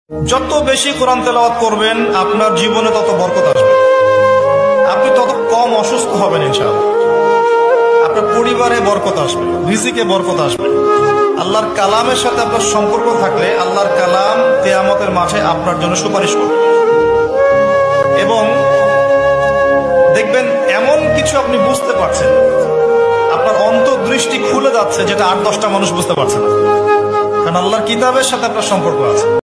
যত বেশি কোরআন তেলাওয়াত করবেন আপনার জীবনে তত বরকত আসবে, আপনি তত কম অসুস্থ হবেন ইনশাআল্লাহ। আপনার পরিবারে বরকত আসবে, রিজিকে বরকত আসবে। আল্লাহর কালামের সাথে আপনার সম্পর্ক থাকলে আল্লাহর কালাম কিয়ামতের মাঠে আপনার জন্য সুপারিশ করবে এবং দেখবেন এমন কিছু আপনি বুঝতে পারছেন, আপনার অন্তর্দৃষ্টি খুলে যাচ্ছে যেটা ৮-১০টা মানুষ বুঝতে পারছে না, কারণ আল্লাহর কিতাবের সাথে আপনার সম্পর্ক আছে।